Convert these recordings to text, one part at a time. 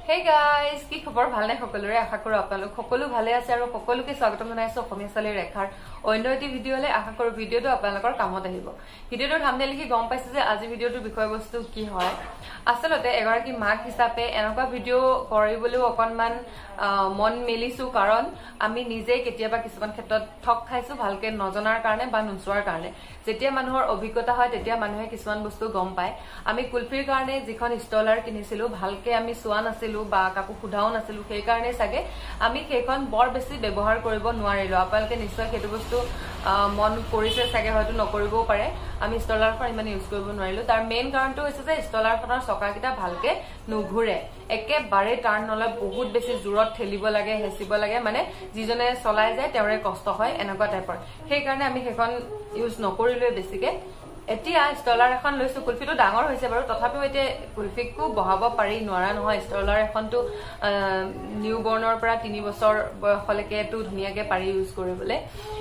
Hey guys, কি খবৰ ভালনে সকলোৰে আশা কৰো আপোনালোক সকলো ভালে আছে আৰু সকলোকে স্বাগতম জনাইছো অসমীয়া চালি ৰেখাৰ অন্য এটি ভিডিঅলে আশা কৰো ভিডিঅটো আপোনালোকৰ কামত আহিব ভিডিঅটোৰ থাম্বনেল লিখি গম পাইছে যে আজি ভিডিঅটোৰ বিষয়বস্তু কি হয় আসলতে এগৰাকী মাক হিচাপে এনেকুৱা ভিডিঅ কৰিবলৈ অকনমান মন মেলিছো কাৰণ আমি নিজে কেতিয়াবা কিছুমান ক্ষেত্ৰত ঠক খাইছো ভালকে নজনাৰ কাৰণে বা নুচুৱাৰ কাৰণে যেতিয়া মানুহৰ অভিজ্ঞতা হয় তেতিয়া মানুহে কিছুমান বস্তু গম পায় আমি কুলফিৰ কাৰণে যিখন ষ্টলাৰ কিনিছিলো ভালকে আমি চোৱা নাছিলো বা কাকো খুধাও নাছিলো সেই কাৰণে সাগে আমি সেইখন বৰ বেছি ব্যৱহাৰ কৰিব নোৱাৰিলো আপোনালোকে নিশ্চয় সেইটো বস্তু মন কৰিছে সাগে হয়তো নকৰিবও পাৰে আমি ষ্টলাৰখন ইমান ইউজ কৰিব নোৱাৰিলো তাৰ মেইন কাৰণটো হৈছে যে ষ্টলাৰখনৰ চকাকিটা ভালকে নুঘুৰে একেবাৰে টাৰ্ন নলয় বহুত বেছি জোৰত ঠেলিব লাগে হেচিব লাগে মানে যিজনে চলাই যায় তেওঁৰে কষ্ট হয় এনেকুৱা টাইপৰ সেই কাৰণে আমি সেইখন ইউজ নকৰিলো বেছিকে এতিয়া ষ্টলাৰ এখন লৈছো কুলফিটো ডাঙৰ হৈছে বাৰু তথাপিও এতিয়া কুলফিকো বহাব পাৰি নোৱাৰা নহয় ষ্টলাৰ এখনটো নিউ বৰ্নৰ পৰা 3 বছৰ বয়সলৈকে তো ধুনিয়াকে পাৰি ইউজ কৰিবলৈ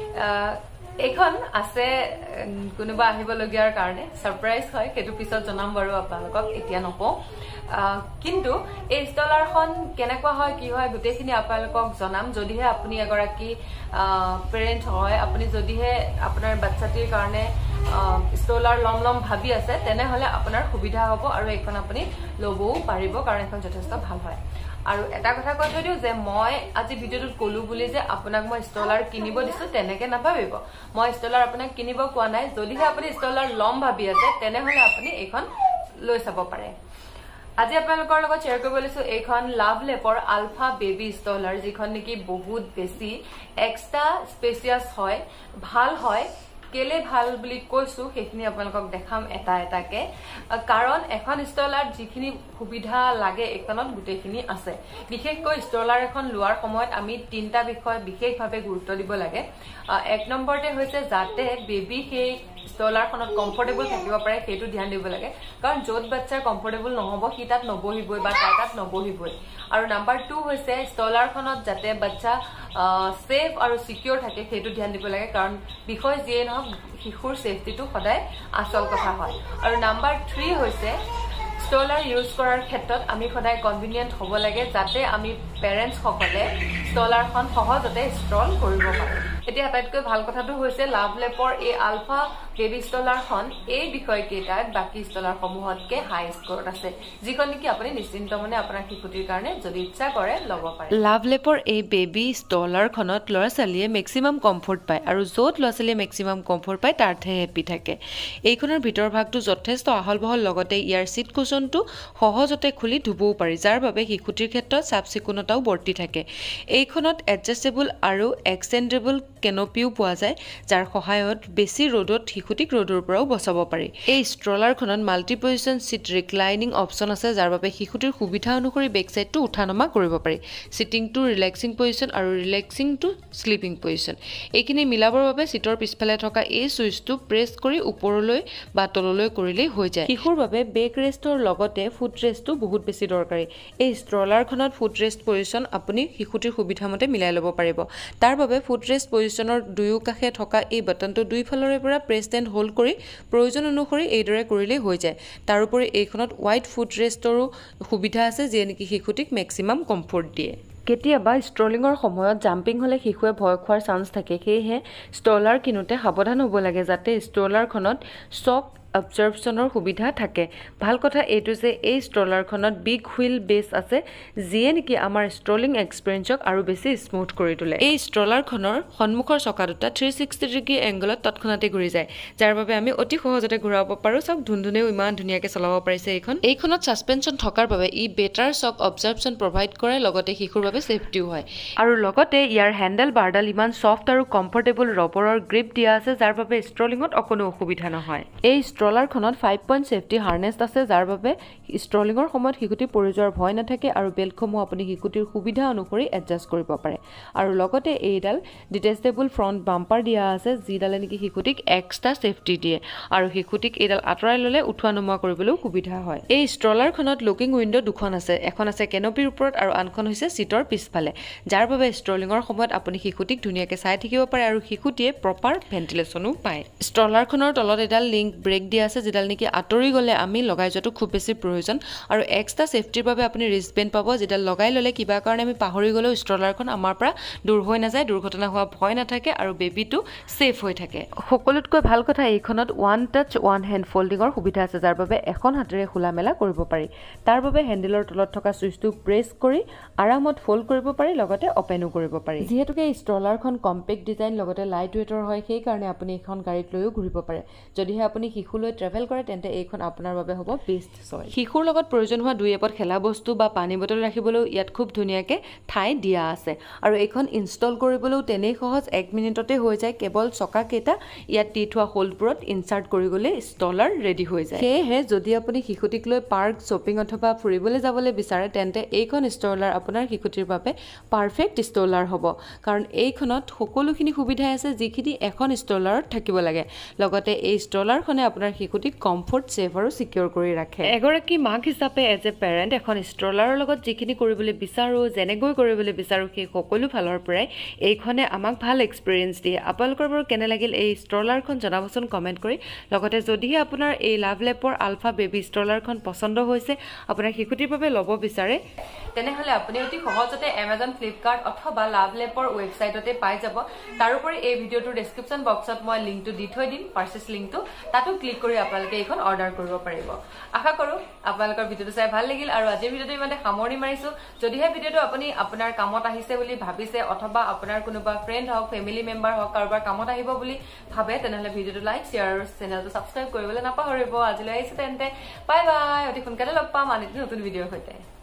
এখন আছে কোনোবা আহিব লগিয়াৰ কাৰণে সাৰপ্ৰাইজ হয় কেটো পিছত জনাম বাৰু আপোনালোকক এতিয়া নকও কিন্তু এই ষ্টলাৰখন কেনেকুৱা হয় কি হয় গুটেখিনি আপোনালোকক জনাম যদিহে আপুনি এগৰাকী পেৰেন্ট হয় আপুনি যদিহে আপোনাৰ বাচ্চাটিৰ কাৰণে ষ্টলাৰ লম ভাবি আছে তেনে হলে আপোনাৰ সুবিধা হ'ব আৰু এখন আপুনি লবও পাৰিব কাৰণ এখন যথেষ্ট ভাল হয় আৰু এটা কথা কৈ থৈ দিও যে মই আজি ভিডিঅটোত কলু বুলি যে আপোনাক মই ষ্টলাৰ কিনিব দিছো তেনেকে নাভাবিব মই ষ্টলাৰ আপোনাক কিনিব কোৱা নাই যদিহে আপুনি ষ্টলাৰ লম ভাবি আছে তেনে হলে আপুনি এখন লৈ চাব পাৰে আজি আপোনালোকৰ লগত শেয়াৰ কৰিব লৈছো এইখন লাভ লেপৰ আলফা বেবি ষ্টলাৰ যিখন নেকি বহুত বেছি এক্সট্ৰা স্পেচিয়াস হয় ভাল হয় কেলে ভাল বুলি কৈছো সেইখিনি আপোনালোকক দেখাম এটা এটাকে কাৰণ এখন ষ্টলাৰ যিখিনি সুবিধা লাগে এখনত গুটেখিনি আছে বিশেষকৈ ষ্টলাৰ এখন লোৱাৰ সময়ত আমি তিনটা বিষয় বিশেষভাৱে গুৰুত্ব দিব লাগে এক নম্বৰতে হৈছে যাতে বেবি সেই ষ্টলাৰখনত কমফৰ্টেবল থাকিব পাৰে সেইটো ধ্যান দিব লাগে কাৰণ যত বাচ্চাৰ কমফৰ্টেবল নহব সি তাত নবহিবই বা তাত নবহিবই আৰু নাম্বাৰ 2 হৈছে ষ্টলাৰখনত যাতে বাচ্চা সেফ আৰু সিকিউৰ থাকে সেইটো ধ্যান দিব লাগে কাৰণ বিষয় যিয়ে নহওক শিশুৰ সেফটিটো সদায় আসল কথা হয় আৰু নাম্বাৰ 3 হৈছে ষ্টলাৰ ইউজ কৰাৰ ক্ষেত্ৰত আমি সদায় কনভিনিয়েন্ট হ'ব লাগে যাতে আমি পেৰেন্টছ সকলে ষ্টলাৰখন সহজতে ইনষ্টল কৰিব পাৰো এতিয়া আটাইতকৈ ভাল কথাটো হৈছে লাভ লেপৰ এই আলফা বেবি ষ্টলাৰখন এই বিষয়কেইটাত বাকি ষ্টলাৰসমূহতকে হাই স্কোৰত আছে যিখন নেকি আপুনি নিশ্চিন্ত মনে আপোনাৰ শিশুটিৰ কাৰণে যদি ইচ্ছা কৰে ল'ব পাৰে লাভ লেপৰ এই বেবি ষ্টলাৰখনত ল'ৰা-ছোৱালীয়ে মেক্সিমাম কমফৰ্ট পায় আৰু য'ত ল'ৰা-ছোৱালীয়ে মেক্সিমাম কমফৰ্ট পায় তাৰতে হেপি থাকে এইখনৰ ভিতৰ ভাগটো যথেষ্ট আহল বহল লগতে ইয়াৰ সিট কুশনটো সহজতে খুলি ধুবও পাৰি যাৰ বাবে শিশুটিৰ ক্ষেত্ৰত চাফচিকুণতাও বৰ্তি থাকে এইখনত এডজাস্টেবল আৰু এক্সটেন্ডেবল কেনপিও পোৱা যায় যাৰ সহায়ত বেছি ৰ'দত শিশুটিক ৰ'দৰ পৰাও বচাব পাৰি এই ষ্টলাৰখনত multi position seat reclining option আছে যাৰ বাবে শিশুটিৰ সুবিধা অনুসৰি বেক সাইডটো উঠানমা কৰিব পাৰি সিটিং টু ৰিলেক্সিং পজিশন আৰু ৰিলেক্সিং টু স্লিপিং পজিশন এইখিনি মিলাবৰ বাবে সিটৰ পিছফালে থকা এই সুইচটো প্ৰেছ কৰি ওপৰলৈ বা তললৈ কৰিলেই হৈ যায় শিশুৰ বাবে বেক ৰেষ্টৰ লগতে ফুট ৰেষ্টটো বহুত বেছি দৰকাৰী এই ষ্টলাৰখনত ফুট ৰেষ্ট পজিশন আপুনি শিশুটিৰ সুবিধামতে মিলাই ল'ব পাৰিব তাৰ বাবে ফুট ৰেষ্ট পজিশনৰ দুয়ো কাষে থকা এই বাটনটো দুই ফালৰে পৰা প্ৰেছ এণ্ড হোল্ড কৰি প্ৰয়োজন অনুসৰি এইদৰে কৰিলেই হৈ যায় তাৰ উপৰি এইখনত ওয়াইড ফুট ৰেষ্টৰো সুবিধা আছে যিয়ে নেকি শিশুটিক মেক্সিমাম কমফৰ্ট দিয়ে কেতিয়াবা ষ্ট্ৰলিঙৰ সময়ত জাম্পিং হলে শিশুৱে ভয় খোৱাৰ চান্স থাকে সেয়েহে ষ্টলাৰ কিনোতে সাৱধান হ'ব লাগে যাতে ষ্টলাৰখনত শ্বক অবজাৰ্ভেশনৰ সুবিধা থাকে ভাল কথা এইটো যে এই ষ্টলাৰখনত বিগ হুইল বেস আছে যিয়ে নেকি আমাৰ ষ্ট্ৰলিং এক্সপেৰিয়েন্সক আৰু বেছি স্মুথ কৰি তোলে এই ষ্টলাৰখনৰ সন্মুখৰ চকা দুটা 360 ডিগ্ৰী এংগলত তৎক্ষণাতে ঘূৰি যায় যাৰ বাবে আমি অতি সহজতে ঘূৰাব পাৰো সব ধুনধুনেও ইমান ধুনীয়াকৈ চলাব পাৰিছে এইখনত সাসপেনশন থকাৰ বাবে ই বেটাৰ শ্বক অবজাৰ্ভেশন প্ৰভাইড কৰে লগতে শিশুৰ বাবে সেফটিও হয় আৰু লগতে ইয়াৰ হেন্ডেল বাৰডাল ইমান সফট আৰু কমফৰ্টেবল ৰবৰৰ গ্ৰিপ দিয়া আছে যাৰ বাবে ষ্ট্ৰলিঙত অকনো অসুবিধা নহয় এই ষ্টলাৰখনত 5 পইণ্ট সেফটি হাৰ্নেছ আছে যাৰ বাবে ষ্ট্ৰলিঙৰ সময়ত শিশুটি পৰি যোৱাৰ ভয় নাথাকে আৰু বেল্টসমূহ আপুনি শিশুটিৰ সুবিধা অনুসৰি এডজাষ্ট কৰিব পাৰে আৰু লগতে এইডাল ডিটেচেবল ফ্ৰন্ট বাম্পাৰ দিয়া আছে যিডালে নেকি শিশুটিক এক্সট্ৰা সেফটি দিয়ে আৰু শিশুটিক এইডাল আঁতৰাই ললে উঠোৱা নমোৱা কৰিবলৈ সুবিধা হয় এই ষ্টলাৰখনত লুকিং উইন্ডো দুখন আছে এখন আছে কেনপিৰ ওপৰত আৰু আনখন হৈছে সিটৰ পিছফালে যাৰ বাবে ষ্ট্ৰলিঙৰ সময়ত আপুনি শিশুটিক ধুনীয়াকৈ চাই থাকিব পাৰে আৰু শিশুটিয়ে প্ৰপাৰ ভেন্টিলেশনো পায় ষ্টলাৰখনৰ তলত এডাল লিংক ব্ৰেক দিয়া আছে যেডাল নেকি আঁতৰি গ'লে আমি লগাই যোৱাটো খুব বেছি প্ৰয়োজন আৰু এক্সট্ৰা সেফটিৰ বাবে আপুনি ৰিষ্টবেণ্ড পাব যেডাল লগাই ল'লে কিবা কাৰণে আমি পাহৰি গ'লেও ষ্ট্ৰলাৰখন আমাৰ পৰা দূৰ হৈ নাযায় দুৰ্ঘটনা হোৱা ভয় নাথাকে আৰু বেবিটো সেফ হৈ থাকে সকলোতকৈ ভাল কথা এইখনত ওৱান টাচ ওৱান হেণ্ড ফল্ডিঙৰ সুবিধা আছে যাৰ বাবে এখন হাতেৰে খোলা মেলা কৰিব পাৰি তাৰ বাবে হেণ্ডেলৰ তলত থকা সুইচটো প্ৰেছ কৰি আৰামত ফল্ড কৰিব পাৰি লগতে অপেনো কৰিব পাৰি যেহেতুকে এই ষ্ট্ৰলাৰখন কম্পেক্ট ডিজাইন লগতে লাইট ৱেটৰ হয় সেই কাৰণে আপুনি এখন গাড়ীত লৈও ঘূৰিব পাৰে যদিহে আপুনি শিশুলৈ ট্ৰেভেল কৰে তেন্তে এইখন আপোনাৰ বাবে হ'ব বেষ্ট চইচ শিশুৰ লগত প্ৰয়োজন হোৱা দুই এপত খেলা বস্তু বা পানী বটল ৰাখিবলৈও ইয়াত খুব ধুনীয়াকৈ ঠাই দিয়া আছে আৰু এইখন ইনষ্টল কৰিবলৈও তেনেই সহজ 1 মিনিটতে হৈ যায় কেৱল চকা কেইটা ইয়াত দি থোৱা হোল্ডবোৰত ইনচাৰ্ট কৰি গ'লে ষ্ট্ৰলাৰ ৰেডি হৈ যায় সেয়েহে যদি আপুনি শিশুটিক লৈ পাৰ্ক শ্বপিং অথবা ফুৰিবলৈ যাবলৈ বিচাৰে তেন্তে এইখন ষ্ট্ৰলাৰ আপোনাৰ শিশুটিৰ বাবে পাৰফেক্ট ষ্ট্ৰলাৰ হ'ব কাৰণ এইখনত সকলোখিনি সুবিধাই আছে যিখিনি এখন ষ্ট্ৰলাৰত থাকিব লাগে লগতে এই ষ্ট্ৰলাৰখনে আপোনাৰ শিশুটিক কমফৰ্ট সেফ আৰু সিকিউৰ কৰি ৰাখে এগৰাকী মাক হিচাপে এজ এ পেৰেণ্ট এখন ষ্ট্ৰলাৰৰ লগত যিখিনি কৰিবলৈ বিচাৰো যেনেকৈ কৰিবলৈ বিচাৰো সেই সকলো ফালৰ পৰাই এইখনে আমাক ভাল এক্সপিৰিয়েঞ্চ দিয়ে আপোনালোকৰ বাৰু কেনে লাগিল এই ষ্ট্ৰলাৰখন জনাবচোন কমেণ্ট কৰি লগতে যদিহে আপোনাৰ এই লাভ লেপৰ আলফা বেবী ষ্ট্ৰলাৰখন পছন্দ হৈছে আপোনাৰ শিশুটিৰ বাবে ল'ব বিচাৰে তেনেহলে আপুনি অতি সহজতে Amazon Flipkart অথবা লাভ লেপৰ ৱেবছাইটতে পাই যাব তাৰোপৰি এই ভিডিওটোৰ ডেসক্ৰিপচন বক্সত মই লিংকটো দি থৈ দিম পাৰচেজ লিংকটো তাতো ক্লিক কৰি আপোনালোকে এইখন অৰ্ডাৰ কৰিব পাৰিব আশা কৰো আপোনালোকৰ ভিডিওটো চাই ভাল লাগিল আৰু আজিৰ ভিডিওটো ইমানে সামৰণি মাৰিছো যদিহে ভিডিওটো আপুনি আপোনাৰ কামত আহিছে বুলি ভাবিছে অথবা আপোনাৰ কোনোবা ফ্ৰেণ্ড হওক ফেমিলি মেম্বাৰ হওক কাৰোবাৰ কামত আহিব বুলি ভাবে তেনেহলে ভিডিওটো লাইক শেয়াৰ আৰু চেনেলটো সাবস্ক্ৰাইব কৰিবলৈ নাপাহৰিব আজিলৈ আহিছে তেন্তে বাই বাই অতি সোনকালে লগ পাম আন এটি নতুন ভিডিওৰ সৈতে